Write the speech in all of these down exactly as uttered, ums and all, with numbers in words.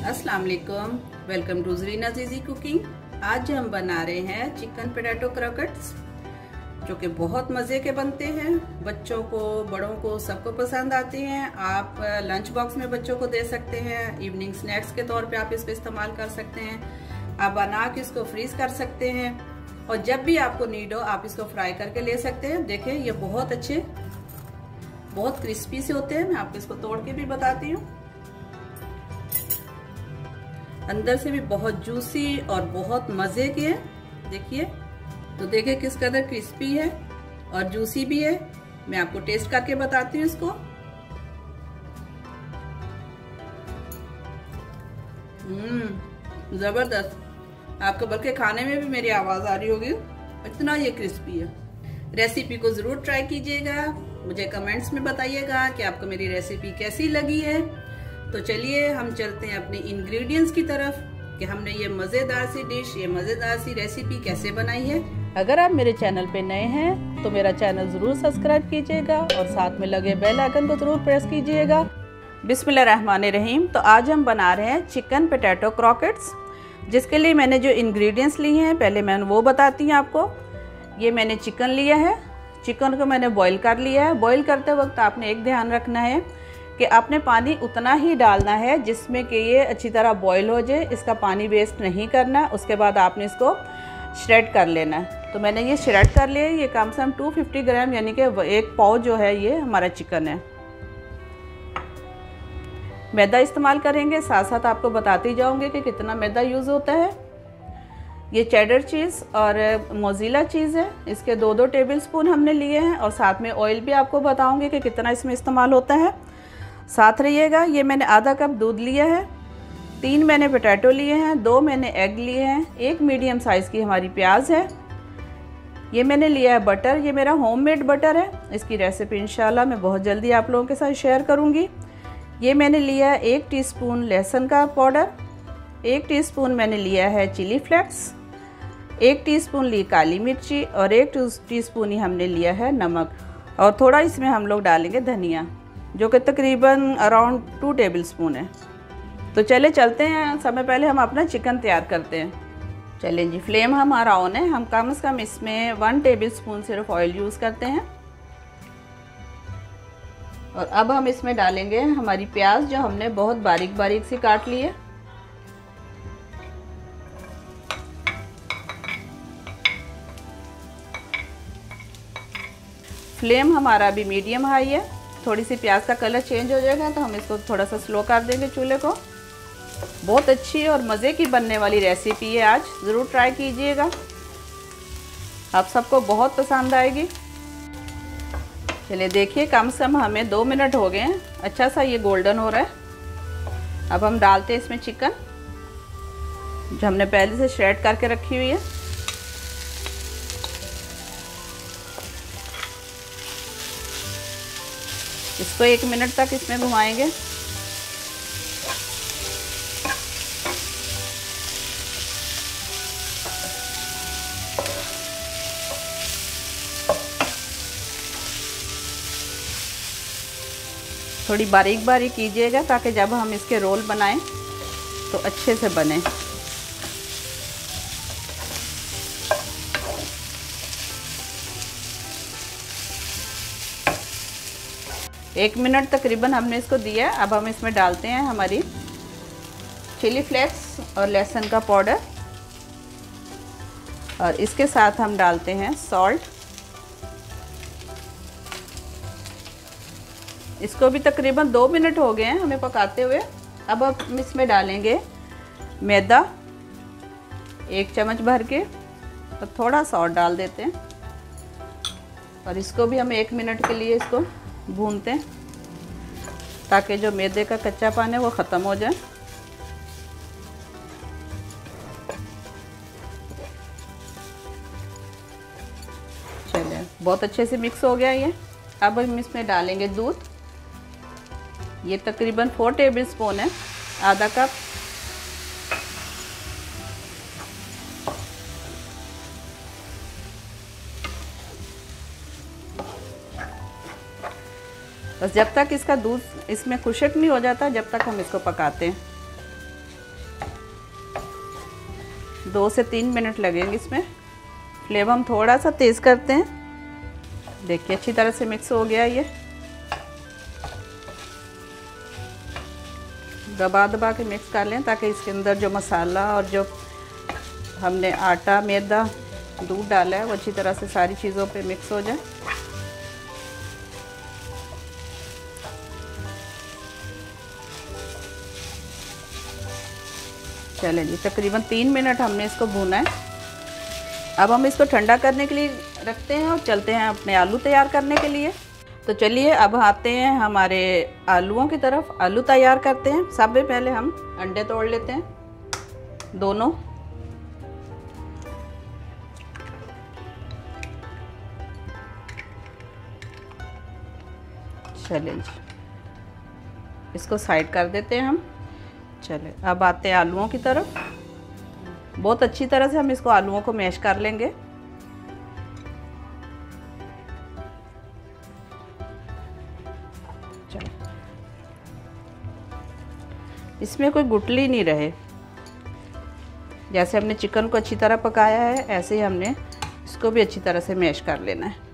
अस्सलाम वालेकुम, welcome to Zareena's easy cooking. आज हम बना रहे हैं चिकन पोटैटो क्रॉकेट्स, जो कि बहुत मज़े के बनते हैं। बच्चों को, बड़ों को, सबको पसंद आते हैं। आप लंच बॉक्स में बच्चों को दे सकते हैं, इवनिंग स्नैक्स के तौर पे आप इसको इस्तेमाल कर सकते हैं। आप बना के इसको फ्रीज कर सकते हैं और जब भी आपको नीड हो आप इसको फ्राई करके ले सकते हैं। देखें, ये बहुत अच्छे, बहुत क्रिस्पी से होते हैं। मैं आपको इसको तोड़ के भी बताती हूँ। अंदर से भी बहुत जूसी और बहुत मजे के हैं। देखिए तो देखिए किस कदर क्रिस्पी है और जूसी भी है। मैं आपको टेस्ट करके बताती हूँ इसको। हम्म जबरदस्त। आपको बल्कि खाने में भी मेरी आवाज आ रही होगी, इतना ये क्रिस्पी है। रेसिपी को जरूर ट्राई कीजिएगा। मुझे कमेंट्स में बताइएगा कि आपको मेरी रेसिपी कैसी लगी है। तो चलिए हम चलते हैं अपने इंग्रेडिएंट्स की तरफ कि हमने ये मज़ेदार सी डिश, ये मज़ेदार सी रेसिपी कैसे बनाई है। अगर आप मेरे चैनल पे नए हैं तो मेरा चैनल ज़रूर सब्सक्राइब कीजिएगा और साथ में लगे बेल आइकन को ज़रूर प्रेस कीजिएगा। बिस्मिल्लाहिर्रहमानिर्रहीम। तो आज हम बना रहे हैं चिकन पोटैटो क्रॉकेट्स, जिसके लिए मैंने जो इंग्रेडिएंट्स लिए हैं पहले मैं वो बताती हूँ आपको। ये मैंने चिकन लिया है। चिकन को मैंने बॉईल कर लिया है। बॉईल करते वक्त आपने एक ध्यान रखना है कि आपने पानी उतना ही डालना है जिसमें कि ये अच्छी तरह बॉईल हो जाए। इसका पानी वेस्ट नहीं करना। उसके बाद आपने इसको श्रेड कर लेना है। तो मैंने ये श्रेड कर लिया है। ये कम से कम दो सौ पचास ग्राम यानी कि एक पाव जो है ये हमारा चिकन है। मैदा इस्तेमाल करेंगे, साथ साथ आपको बताती जाऊंगी कि कितना मैदा यूज़ होता है। ये चेडर चीज़ और मोज़रेला चीज़ है, इसके दो दो टेबल स्पून हमने लिए हैं और साथ में ऑयल भी आपको बताऊंगी कि कितना इसमें इस्तेमाल होता है। साथ रहिएगा। ये मैंने आधा कप दूध लिया है, तीन मैंने पोटैटो लिए हैं, दो मैंने एग लिए हैं, एक मीडियम साइज़ की हमारी प्याज है। ये मैंने लिया है बटर। ये मेरा होममेड बटर है। इसकी रेसिपी इंशाल्लाह मैं बहुत जल्दी आप लोगों के साथ शेयर करूँगी। ये मैंने लिया है एक टीस्पून लहसुन का पाउडर, एक टीस्पून मैंने लिया है चिली फ्लेक्स, एक टीस्पून ली काली मिर्ची और एक टीस्पून ही हमने लिया है नमक, और थोड़ा इसमें हम लोग डालेंगे धनिया, जो कि तकरीबन अराउंड टू टेबल स्पून है। तो चले चलते हैं। समय पहले हम अपना चिकन तैयार करते हैं। चलें जी, फ्लेम हमारा ऑन है। हम कम से कम इसमें वन टेबल स्पून सिर्फ ऑयल यूज़ करते हैं। और अब हम इसमें डालेंगे हमारी प्याज, जो हमने बहुत बारीक बारीक सी काट ली है। फ्लेम हमारा अभी मीडियम हाई है। थोड़ी सी प्याज का कलर चेंज हो जाएगा तो हम इसको थोड़ा सा स्लो कर देंगे चूल्हे को। बहुत अच्छी और मज़े की बनने वाली रेसिपी है आज, ज़रूर ट्राई कीजिएगा। आप सबको बहुत पसंद आएगी। चलिए देखिए, कम से कम हमें दो मिनट हो गए हैं। अच्छा सा ये गोल्डन हो रहा है। अब हम डालते हैं इसमें चिकन, जो हमने पहले से श्रेड करके रखी हुई है। इसको एक मिनट तक इसमें घुमाएंगे। थोड़ी बारीक बारीक कीजिएगा ताकि जब हम इसके रोल बनाएं तो अच्छे से बने। एक मिनट तकरीबन हमने इसको दिया। अब हम इसमें डालते हैं हमारी चिली फ्लेक्स और लहसुन का पाउडर, और इसके साथ हम डालते हैं सॉल्ट। इसको भी तकरीबन दो मिनट हो गए हैं हमें पकाते हुए। अब हम इसमें डालेंगे मैदा एक चम्मच भर के, और थोड़ा सा और डाल देते हैं, और इसको भी हम एक मिनट के लिए इसको भूनते हैं ताकि जो मैदे का कच्चापन है वो ख़त्म हो जाए। चलिए, बहुत अच्छे से मिक्स हो गया ये। अब हम इसमें डालेंगे दूध। ये तकरीबन फोर टेबल स्पून है, आधा कप। बस जब तक इसका दूध इसमें खुशक नहीं हो जाता जब तक हम इसको पकाते हैं। दो से तीन मिनट लगेंगे इसमें। फ्लेम हम थोड़ा सा तेज़ करते हैं। देखिए अच्छी तरह से मिक्स हो गया ये। दबा दबा के मिक्स कर लें ताकि इसके अंदर जो मसाला और जो हमने आटा, मैदा, दूध डाला है वो अच्छी तरह से सारी चीज़ों पे मिक्स हो जाए। चलें जी, तकरीबन तीन मिनट हमने इसको भूना है। अब हम इसको ठंडा करने के लिए रखते हैं और चलते हैं अपने आलू तैयार करने के लिए। तो चलिए अब आते हैं हमारे आलूओं की तरफ। आलू तैयार करते हैं। सबसे पहले हम अंडे तोड़ लेते हैं दोनों। चलें जी, इसको साइड कर देते हैं हम। चले अब आते हैं आलूओं की तरफ। बहुत अच्छी तरह से हम इसको आलूओं को मैश कर लेंगे। चलो, इसमें कोई गुठली नहीं रहे। जैसे हमने चिकन को अच्छी तरह पकाया है ऐसे ही हमने इसको भी अच्छी तरह से मैश कर लेना है।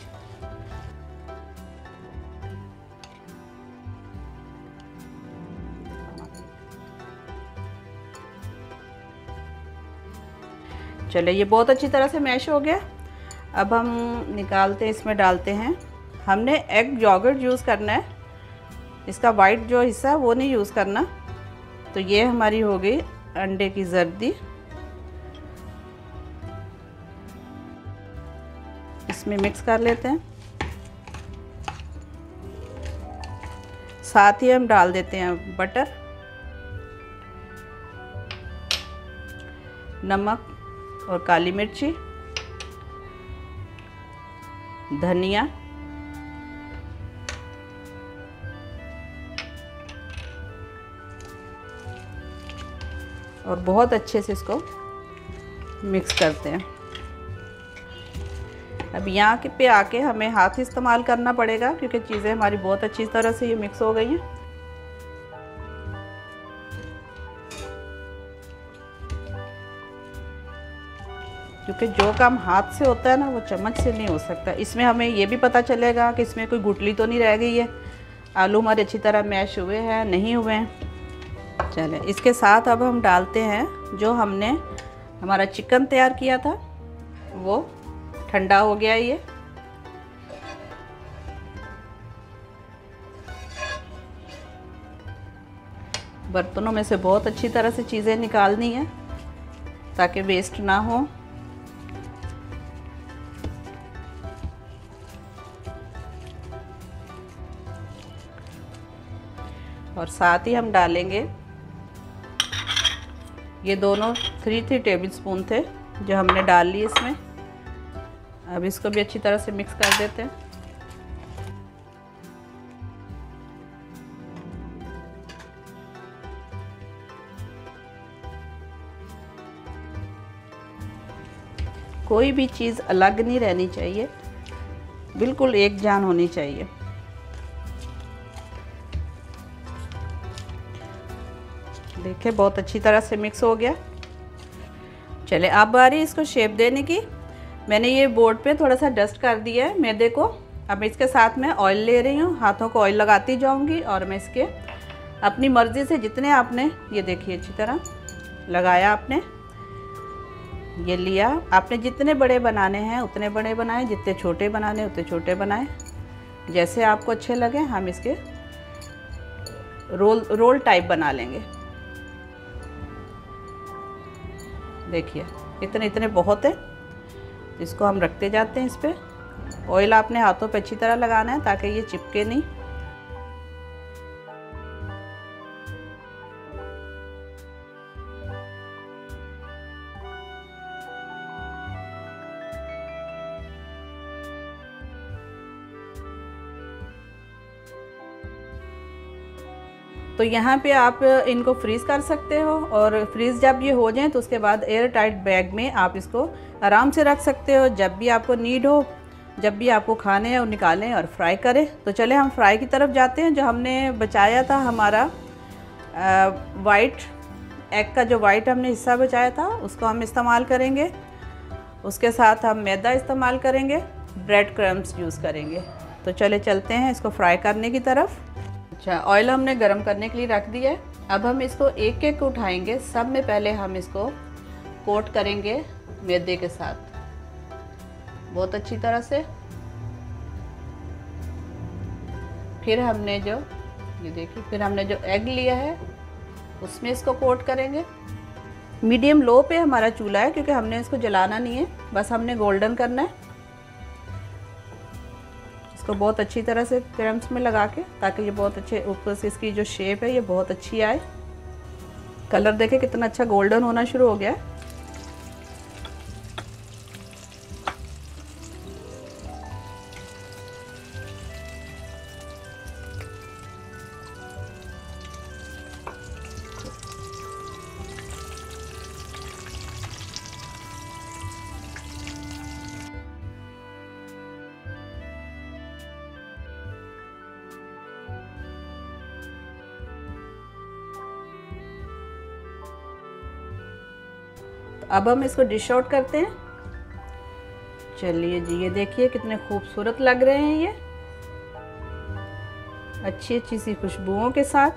चले ये बहुत अच्छी तरह से मैश हो गया। अब हम निकालते हैं, इसमें डालते हैं। हमने एग योगर्ट यूज़ करना है, इसका वाइट जो हिस्सा है वो नहीं यूज़ करना। तो ये हमारी हो गई अंडे की जर्दी। इसमें मिक्स कर लेते हैं। साथ ही हम डाल देते हैं बटर, नमक और काली मिर्ची, धनिया, और बहुत अच्छे से इसको मिक्स करते हैं। अब यहाँ के पे आके हमें हाथ इस्तेमाल करना पड़ेगा क्योंकि चीज़ें हमारी बहुत अच्छी तरह से ये मिक्स हो गई हैं। क्योंकि जो काम हाथ से होता है ना वो चम्मच से नहीं हो सकता। इसमें हमें ये भी पता चलेगा कि इसमें कोई गुठली तो नहीं रह गई है। आलू हमारे अच्छी तरह मैश हुए हैं, नहीं हुए हैं। चलें, इसके साथ अब हम डालते हैं जो हमने हमारा चिकन तैयार किया था, वो ठंडा हो गया ये। बर्तनों में से बहुत अच्छी तरह से चीज़ें निकालनी है ताकि वेस्ट ना हो। और साथ ही हम डालेंगे ये दोनों थ्री थ्री टेबल स्पून थे जो हमने डाल लिए इसमें। अब इसको भी अच्छी तरह से मिक्स कर देते हैं। कोई भी चीज़ अलग नहीं रहनी चाहिए, बिल्कुल एक जान होनी चाहिए। देखिए बहुत अच्छी तरह से मिक्स हो गया। चले अब बारी इसको शेप देने की। मैंने ये बोर्ड पे थोड़ा सा डस्ट कर दिया है मैदे को। अब इसके साथ मैं ऑयल ले रही हूँ, हाथों को ऑयल लगाती जाऊँगी और मैं इसके अपनी मर्ज़ी से जितने आपने, ये देखिए अच्छी तरह लगाया आपने, ये लिया आपने। जितने बड़े बनाने हैं उतने बड़े बनाएं, जितने छोटे बनाने उतने छोटे बनाएं, जैसे आपको अच्छे लगे। हम इसके रोल रोल टाइप बना लेंगे। देखिए इतने इतने बहुत है। इसको हम रखते जाते हैं इस पर। ऑयल आपने हाथों पे अच्छी तरह लगाना है ताकि ये चिपके नहीं। तो यहाँ पे आप इनको फ्रीज़ कर सकते हो और फ्रीज़ जब ये हो जाएं तो उसके बाद एयर टाइट बैग में आप इसको आराम से रख सकते हो। जब भी आपको नीड हो, जब भी आपको खाने हैं और निकालें और फ्राई करें। तो चले हम फ्राई की तरफ जाते हैं। जो हमने बचाया था हमारा वाइट एग का जो वाइट हमने हिस्सा बचाया था उसको हम इस्तेमाल करेंगे। उसके साथ हम मैदा इस्तेमाल करेंगे, ब्रेड क्रम्स यूज़ करेंगे। तो चले चलते हैं इसको फ्राई करने की तरफ। अच्छा, ऑयल हमने गरम करने के लिए रख दिया है। अब हम इसको एक एक उठाएंगे। सब में पहले हम इसको कोट करेंगे मैदे के साथ बहुत अच्छी तरह से। फिर हमने जो ये देखिए फिर हमने जो एग लिया है उसमें इसको कोट करेंगे। मीडियम लो पे हमारा चूल्हा है क्योंकि हमने इसको जलाना नहीं है, बस हमने गोल्डन करना है इसको बहुत अच्छी तरह से क्रम्स में लगा के, ताकि ये बहुत अच्छे ऊपर से इसकी जो शेप है ये बहुत अच्छी आए। कलर देखे कितना अच्छा गोल्डन होना शुरू हो गया है। अब हम इसको डिश आउट करते हैं। चलिए जी, ये देखिए कितने खूबसूरत लग रहे हैं ये, अच्छी अच्छी सी खुशबुओं के साथ।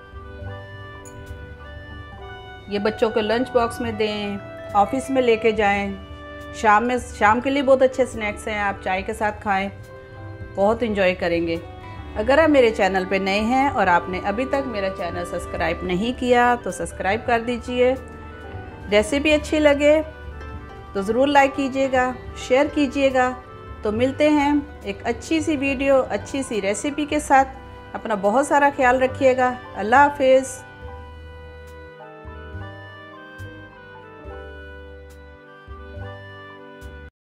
ये बच्चों को लंच बॉक्स में दें, ऑफिस में लेके जाएं, शाम में शाम के लिए बहुत अच्छे स्नैक्स हैं, आप चाय के साथ खाएं, बहुत इंजॉय करेंगे। अगर आप मेरे चैनल पे नए हैं और आपने अभी तक मेरा चैनल सब्सक्राइब नहीं किया तो सब्सक्राइब कर दीजिए। रेसिपी अच्छी लगे तो ज़रूर लाइक कीजिएगा, शेयर कीजिएगा। तो मिलते हैं एक अच्छी सी वीडियो, अच्छी सी रेसिपी के साथ। अपना बहुत सारा ख्याल रखिएगा। अल्लाह हाफिज़।